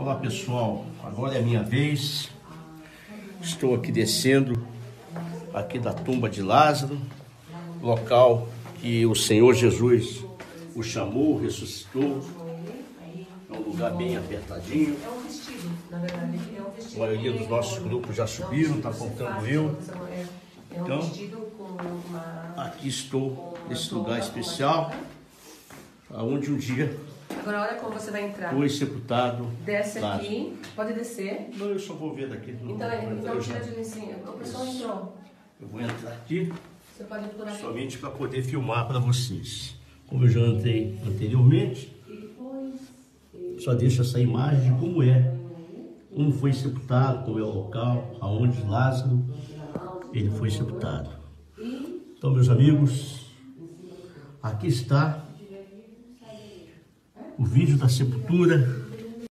Olá pessoal, agora é a minha vez. Estou aqui descendo aqui da tumba de Lázaro, local que o Senhor Jesus o chamou, ressuscitou. É um lugar bem apertadinho. É um vestido, na verdade, é um vestido. A maioria dos nossos grupos já subiram, está faltando eu. É um vestido com uma... Aqui estou nesse lugar especial, aonde um dia Agora olha como você vai entrar. foi sepultado. Desce Lázaro. aqui, pode descer. Não, eu só vou ver daqui. Então tira de licença. O pessoal entrou. Eu vou entrar aqui Você pode por aqui. somente para poder filmar para vocês. Como eu já entrei anteriormente, só deixo essa imagem de como foi sepultado, como é o local, aonde Lázaro ele foi sepultado. Então, meus amigos, aqui está o vídeo da sepultura